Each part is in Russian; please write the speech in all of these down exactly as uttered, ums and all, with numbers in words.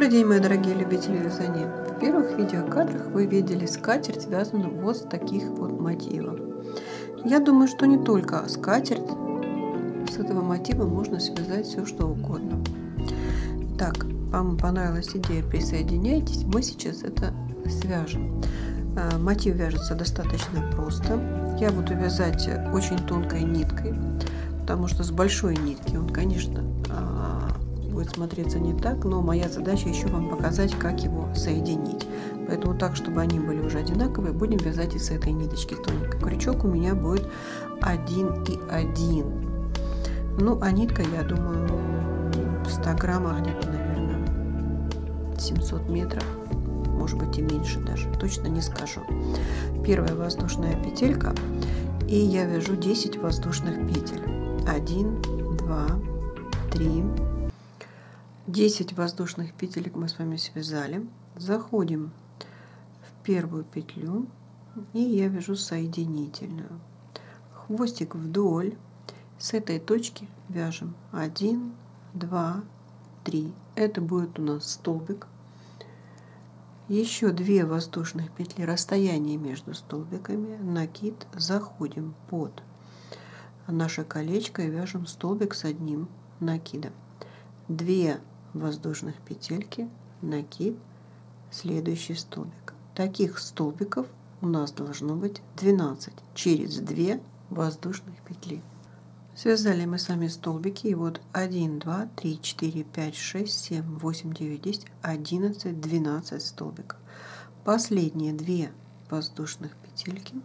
Добрый день, мои дорогие любители вязания! В первых видеокадрах вы видели скатерть, связанную вот с таких вот мотивов. Я думаю, что не только скатерть, с этого мотива можно связать все, что угодно. Так, вам понравилась идея, присоединяйтесь, мы сейчас это свяжем. Мотив вяжется достаточно просто. Я буду вязать очень тонкой ниткой, потому что с большой нитки он, конечно, будет смотреться не так, но моя задача еще вам показать, как его соединить. Поэтому так, чтобы они были уже одинаковые, будем вязать и с этой ниточки тоненькой. Крючок у меня будет один и один. Ну, а нитка, я думаю, в ста граммах где-то, наверное, семьсот метров, может быть и меньше даже, точно не скажу. Первая воздушная петелька, и я вяжу десять воздушных петель. один, два, три. десять воздушных петелек мы с вами связали. Заходим в первую петлю, и я вяжу соединительную. Хвостик вдоль. С этой точки вяжем один, два, три. Это будет у нас столбик. Еще две воздушных петли, расстояние между столбиками, накид, заходим под наше колечко и вяжем столбик с одним накидом. две воздушных петельки, накид, следующий столбик. Таких столбиков у нас должно быть двенадцать через две воздушных петли. Связали мы сами столбики, и вот один, два, три, четыре, пять, шесть, семь, восемь, девять, десять, одиннадцать, двенадцать столбиков. Последние две воздушных петельки,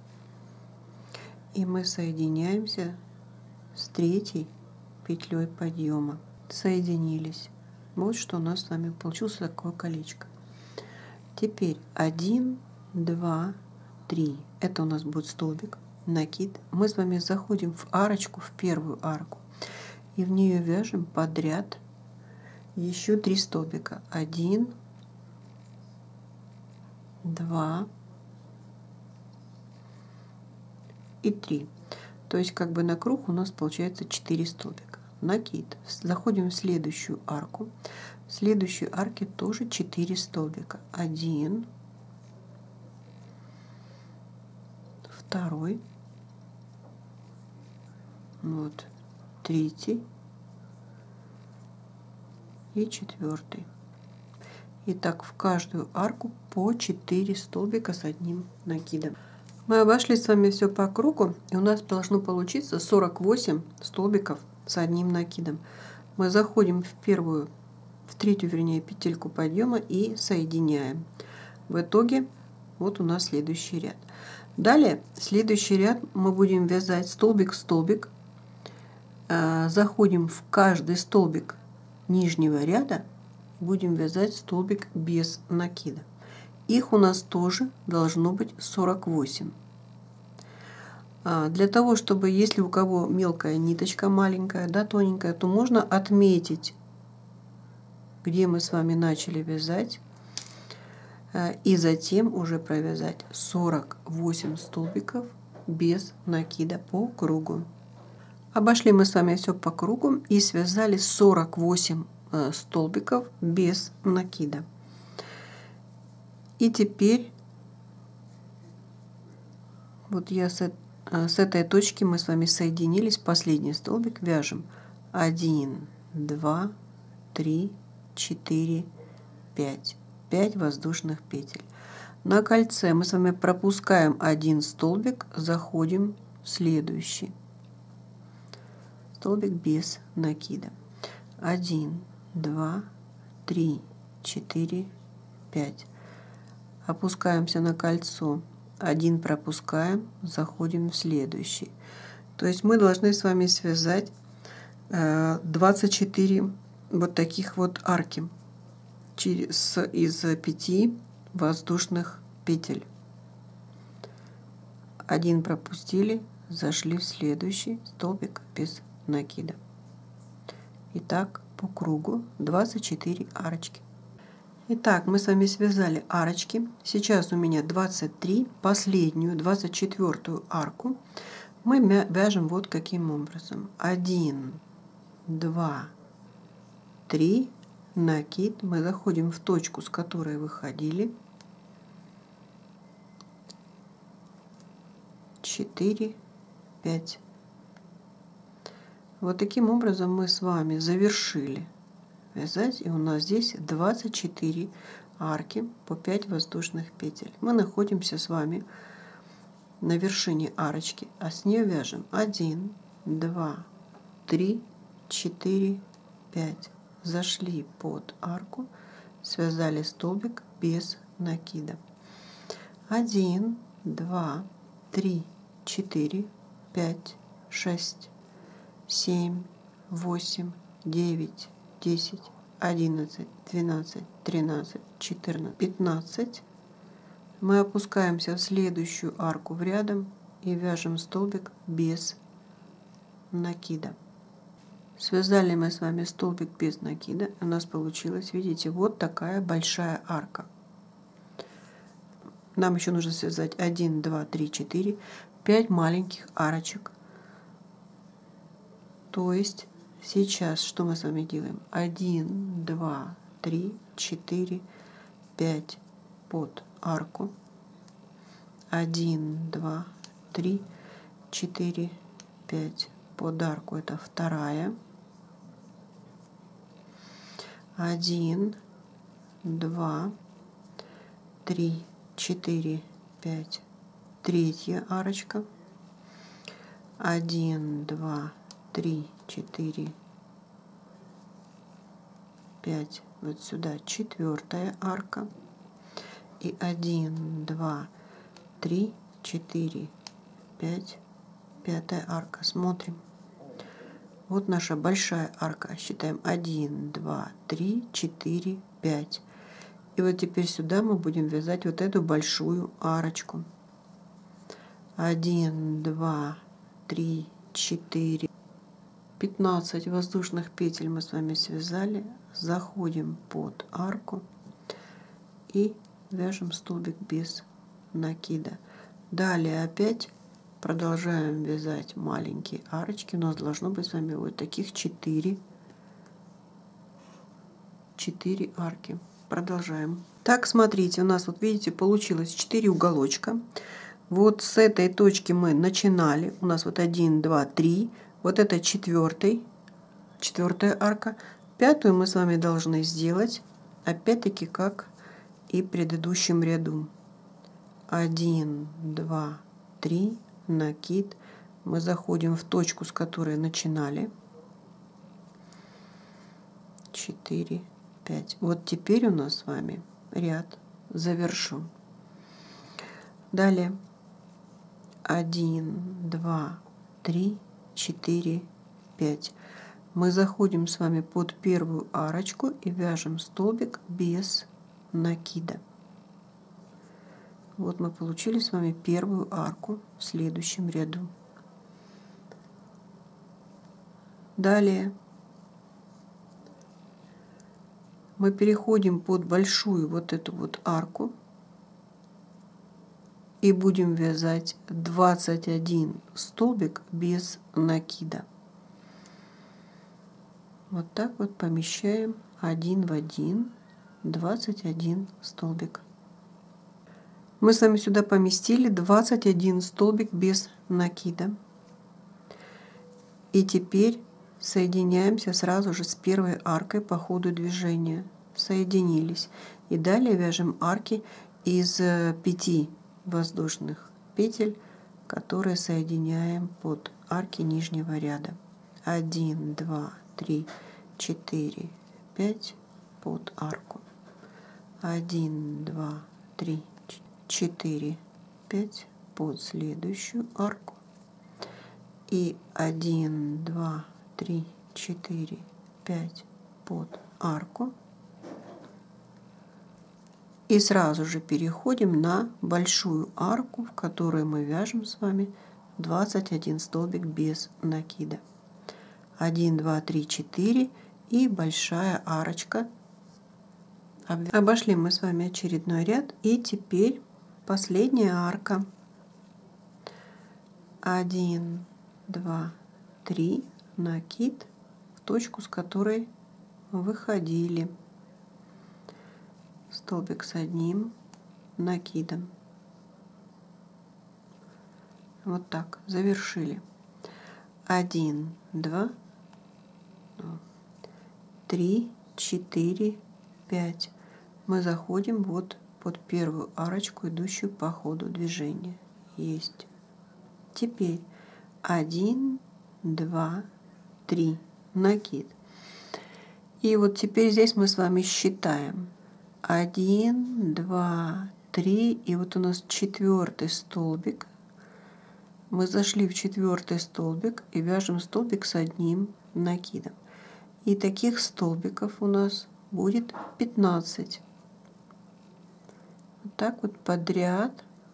и мы соединяемся с третьей петлей подъема. Соединились. Вот что у нас с вами получилось такое колечко. Теперь один, два, три. Это у нас будет столбик, накид. Мы с вами заходим в арочку, в первую арку, и в нее вяжем подряд еще три столбика. Один, два и три. То есть как бы на круг у нас получается четыре столбика. Накид. Заходим в следующую арку. В следующей арке тоже четыре столбика. Один, второй, вот, третий и четвертый. И так в каждую арку по четыре столбика с одним накидом. Мы обошли с вами все по кругу, и у нас должно получиться сорок восемь столбиков с одним накидом. Мы заходим в первую, в третью, вернее, петельку подъема и соединяем. В итоге вот у нас следующий ряд. Далее следующий ряд мы будем вязать столбик в столбик. Заходим в каждый столбик нижнего ряда, будем вязать столбик без накида. Их у нас тоже должно быть сорок восемь. Для того, чтобы, если у кого мелкая ниточка, маленькая, да, тоненькая, то можно отметить, где мы с вами начали вязать, и затем уже провязать сорок восемь столбиков без накида по кругу. Обошли мы с вами все по кругу и связали сорок восемь столбиков без накида. И теперь вот я с, с этой точки мы с вами соединились, последний столбик вяжем один, два, три, четыре, пять. пять воздушных петель. На кольце мы с вами пропускаем один столбик, заходим в следующий столбик без накида. один, два, три, четыре, пять. Опускаемся на кольцо, один пропускаем, заходим в следующий. То есть мы должны с вами связать двадцать четыре вот таких вот арки через, из пяти воздушных петель. Один пропустили, зашли в следующий столбик без накида. И так по кругу двадцать четыре арочки. Итак, мы с вами связали арочки. Сейчас у меня двадцать три, последнюю, двадцать четвёртую арку мы вяжем вот каким образом. один, два, три, накид, мы заходим в точку, с которой выходили, четыре, пять. Вот таким образом мы с вами завершили вязать, и у нас здесь двадцать четыре арки по пять воздушных петель. Мы находимся с вами на вершине арочки, а с нее вяжем один, два, три, четыре, пять. Зашли под арку, связали столбик без накида. один, два, три, четыре, пять, шесть, семь, восемь, девять, десять, одиннадцать, двенадцать, тринадцать, четырнадцать, пятнадцать. Мы опускаемся в следующую арку в рядом и вяжем столбик без накида. Связали мы с вами столбик без накида. У нас получилось, видите, вот такая большая арка. Нам еще нужно связать один, два, три, четыре, пять маленьких арочек. То есть сейчас что мы с вами делаем? один, два, три, четыре, пять под арку. один, два, три, четыре, пять под арку. Это вторая. один, два, три, четыре, пять. Третья арочка. один, два, три, четыре, пять. Вот сюда четвертая арка. И один, два, три, четыре, пять. Пятая арка. Смотрим. Вот наша большая арка. Считаем один, два, три, четыре, пять. И вот теперь сюда мы будем вязать вот эту большую арочку. один, два, три, четыре, пятнадцать воздушных петель мы с вами связали. Заходим под арку и вяжем столбик без накида. Далее опять продолжаем вязать маленькие арочки. У нас должно быть с вами вот таких четыре, четыре арки. Продолжаем. Так, смотрите, у нас вот видите, получилось четыре уголочка. Вот с этой точки мы начинали. У нас вот один, два, три. Вот это четвертый, четвертая арка. Пятую мы с вами должны сделать опять-таки как и в предыдущем ряду. один, два, три. Накид. Мы заходим в точку, с которой начинали. четыре, пять. Вот теперь у нас с вами ряд завершен. Далее один, два, три, четыре, пять. Мы заходим с вами под первую арочку и вяжем столбик без накида. Вот мы получили с вами первую арку в следующем ряду. Далее мы переходим под большую вот эту вот арку и будем вязать двадцать один столбик без накида. Вот так вот помещаем один в один двадцать один столбик. Мы с вами сюда поместили двадцать один столбик без накида. И теперь соединяемся сразу же с первой аркой по ходу движения. Соединились. И далее вяжем арки из пяти воздушных петель, которые соединяем под арки нижнего ряда. один, два, три, четыре, пять под арку. один, два, три, четыре, пять под следующую арку. И один, два, три, четыре, пять под арку. И сразу же переходим на большую арку, в которой мы вяжем с вами двадцать один столбик без накида. один, два, три, четыре и большая арочка. Обошли мы с вами очередной ряд. И теперь последняя арка. один, два, три, накид в точку, с которой выходили. столбик с одним накидом. Вот так, завершили. Один, два, три, четыре, пять. Мы заходим вот под первую арочку, идущую по ходу движения. Есть. Теперь один, два, три, накид. И вот теперь здесь мы с вами считаем. Один, два, три, и вот у нас четвертый столбик. Мы зашли в четвертый столбик и вяжем столбик с одним накидом. И таких столбиков у нас будет пятнадцать. Вот так вот подряд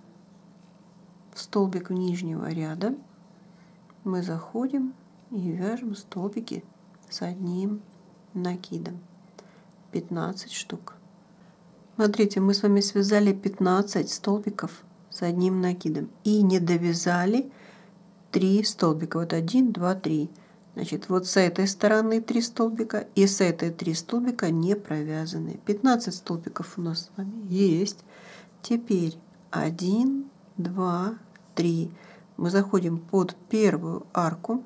в столбик нижнего ряда мы заходим и вяжем столбики с одним накидом. пятнадцать штук. Смотрите, мы с вами связали пятнадцать столбиков с одним накидом и не довязали три столбика. Вот один, два, три. Значит, вот с этой стороны три столбика и с этой три столбика не провязаны. пятнадцать столбиков у нас с вами есть. Теперь один, два, три. Мы заходим под первую арку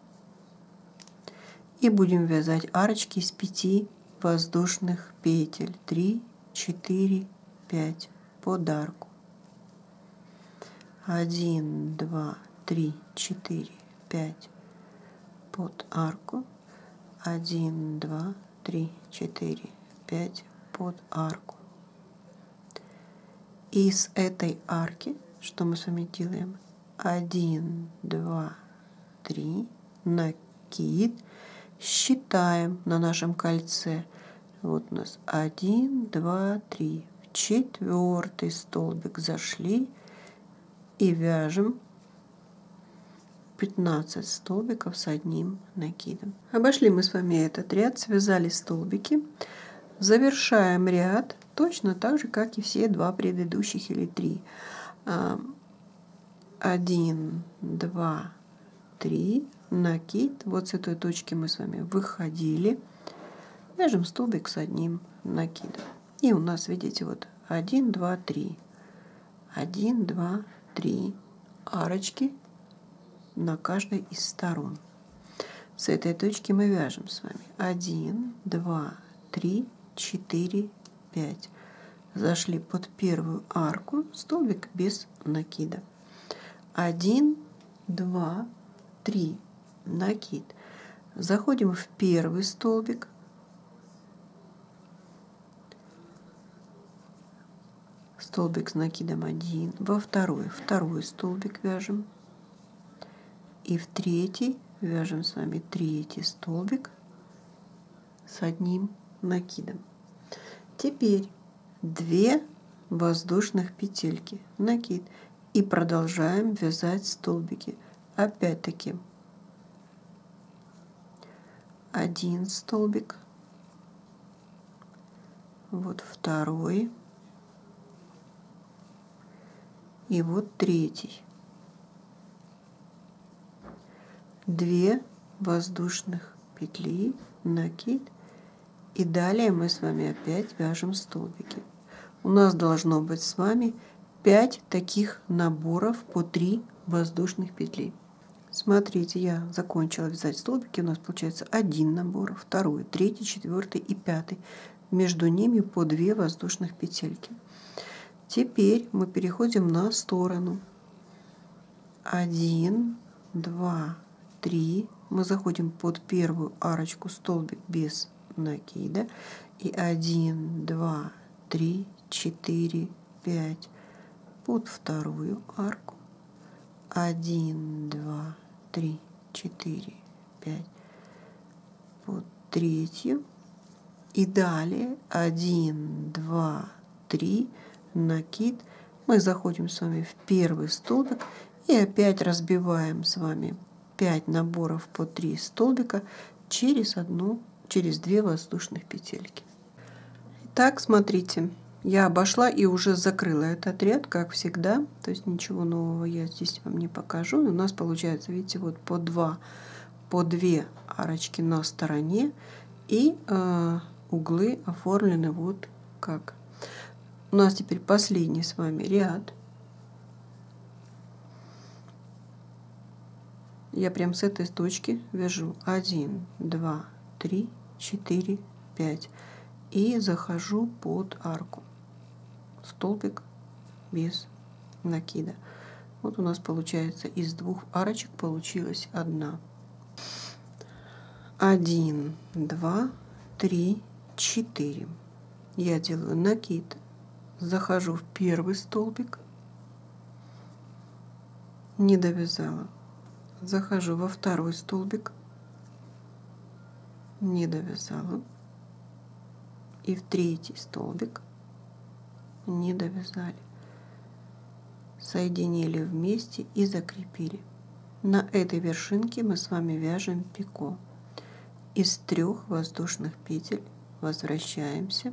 и будем вязать арочки из пяти воздушных петель. три, четыре, пять под арку. один, два, три, четыре, пять под арку. один, два, три, четыре, пять под арку. И с этой арки, что мы с вами делаем? один, два, три, накид. Считаем на нашем кольце. Вот у нас один, два, три. В четвертый столбик зашли и вяжем пятнадцать столбиков с одним накидом. Обошли мы с вами этот ряд, связали столбики. Завершаем ряд точно так же, как и все два предыдущих или три. один, два, три, накид. Вот с этой точки мы с вами выходили. Вяжем столбик с одним накидом. И у нас, видите, вот один, два, три. один, два, три арочки на каждой из сторон. С этой точки мы вяжем с вами один, два, три, четыре, пять. Зашли под первую арку, столбик без накида. один, два, три, накид. Заходим в первый столбик. Столбик с накидом один. Во второй, второй столбик вяжем. И в третий вяжем с вами третий столбик с одним накидом. Теперь две воздушных петельки, накид, и продолжаем вязать столбики. Опять-таки один столбик, вот второй и вот третий. Две воздушных петли, накид, и далее мы с вами опять вяжем столбики. У нас должно быть с вами пять таких наборов по три воздушных петли. Смотрите, я закончила вязать столбики. У нас получается один набор, второй, третий, четвертый и пятый. Между ними по две воздушных петельки. Теперь мы переходим на сторону. один, два, три. Мы заходим под первую арочку, столбик без накида. И один, два, три, четыре, пять под вторую арку. один, два, три, четыре, пять под третью. И далее один, два, три, накид. Мы заходим с вами в первый столбик и опять разбиваем с вами пять наборов по три столбика через одну, через две воздушных петельки. Итак, смотрите, я обошла и уже закрыла этот ряд, как всегда. То есть ничего нового я здесь вам не покажу. У нас получается, видите, вот по два, по две арочки на стороне, и э, углы оформлены вот как. У нас теперь последний с вами ряд. Я прям с этой точки вяжу один, два, три, четыре, пять и захожу под арку. Столбик без накида. Вот у нас получается из двух арочек получилась одна. Один, два, три, четыре. Я делаю накид, захожу в первый столбик, не довязала. Захожу во второй столбик, не довязала, и в третий столбик, не довязали. Соединили вместе и закрепили. На этой вершинке мы с вами вяжем пико. Из трех воздушных петель возвращаемся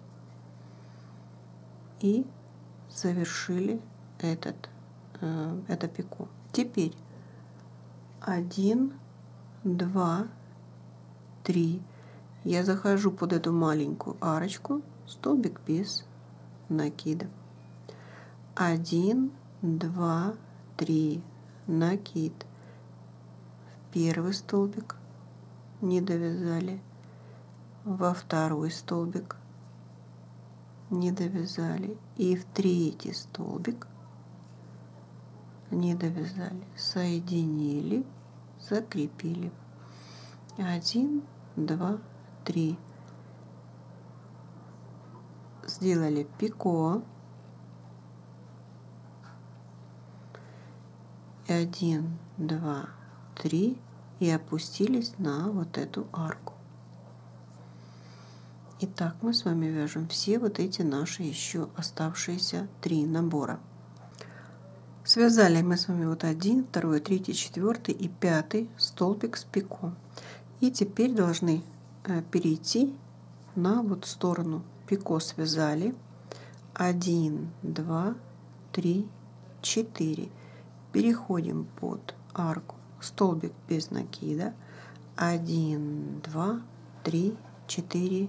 и завершили этот, э, это пико. Теперь один, два, три. Я захожу под эту маленькую арочку, столбик без накида. Один, два, три. Накид. В первый столбик, не довязали. Во второй столбик, не довязали. И в третий столбик, не довязали, соединили, закрепили. Один, два, три. Сделали пико. Один, два, три. И опустились на вот эту арку. Итак, мы с вами вяжем все вот эти наши еще оставшиеся три набора. Связали мы с вами вот один, второй, третий, четвертый и пятый столбик с пико. И теперь должны перейти на вот сторону. Пико связали. Один, два, три, четыре. Переходим под арку. Столбик без накида. Один, два, три, четыре,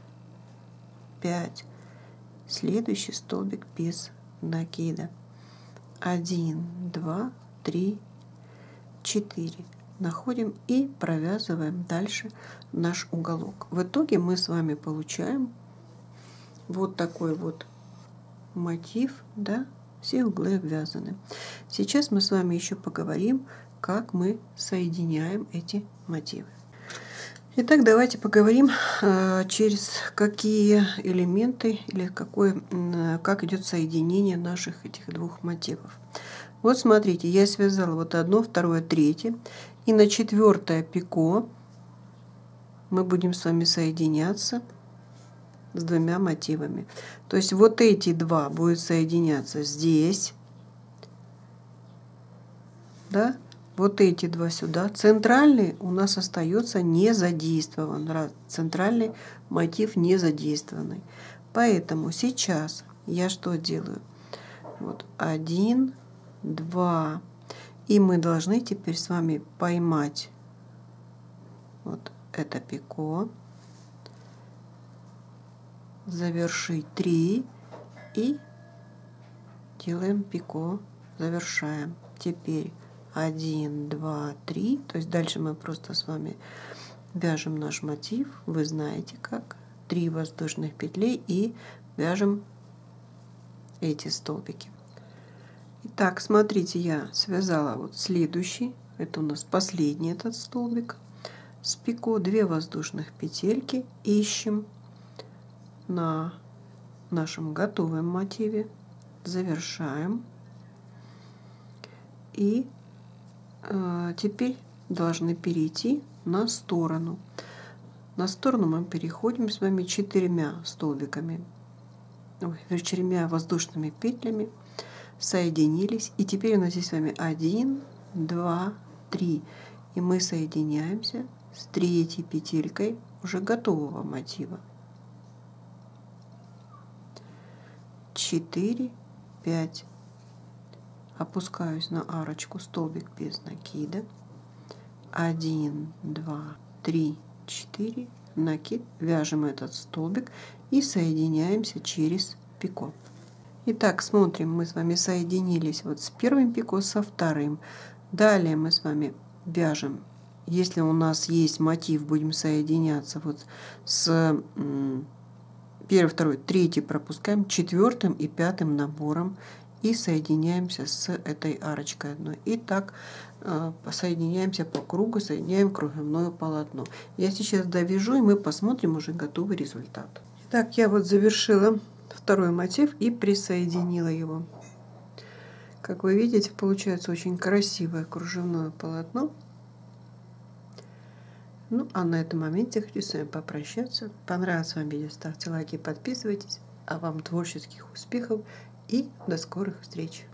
пять. Следующий столбик без накида. Один, два, три, четыре. Находим и провязываем дальше наш уголок. В итоге мы с вами получаем вот такой вот мотив, да, все углы обвязаны. Сейчас мы с вами еще поговорим, как мы соединяем эти мотивы. Итак, давайте поговорим, через какие элементы или какой, как идет соединение наших этих двух мотивов. Вот смотрите, я связала вот одно, второе, третье, и на четвертое пико мы будем с вами соединяться с двумя мотивами. То есть вот эти два будут соединяться здесь, да, вот эти два сюда. Центральный у нас остается не задействован. Центральный мотив не задействованный. Поэтому сейчас я что делаю? Вот один, два. И мы должны теперь с вами поймать вот это пико, завершить три и делаем пико, завершаем. Теперь один, два, три. То есть дальше мы просто с вами вяжем наш мотив. Вы знаете как. Три воздушных петли и вяжем эти столбики. Итак, смотрите, я связала вот следующий. Это у нас последний этот столбик. С пико две воздушных петельки ищем на нашем готовом мотиве. Завершаем. И э, теперь должны перейти на сторону. На сторону мы переходим с вами четырьмя столбиками, ой, четырьмя воздушными петлями, соединились. И теперь у нас здесь с вами один, два, три. И мы соединяемся с третьей петелькой уже готового мотива. четыре, пять. Опускаюсь на арочку, столбик без накида. один, два, три, четыре. Накид. Вяжем этот столбик и соединяемся через пико. Итак, смотрим, мы с вами соединились вот с первым пико, со вторым. Далее мы с вами вяжем. Если у нас есть мотив, будем соединяться вот с первый, второй, третий пропускаем, четвертым и пятым набором и соединяемся с этой арочкой одной. И так э, соединяемся по кругу, соединяем кружевное полотно. Я сейчас довяжу, и мы посмотрим уже готовый результат. Так, я вот завершила второй мотив и присоединила его. Как вы видите, получается очень красивое кружевное полотно. Ну, а на этом моменте хочу с вами попрощаться. Понравилось вам видео, ставьте лайки, подписывайтесь. А вам творческих успехов и до скорых встреч!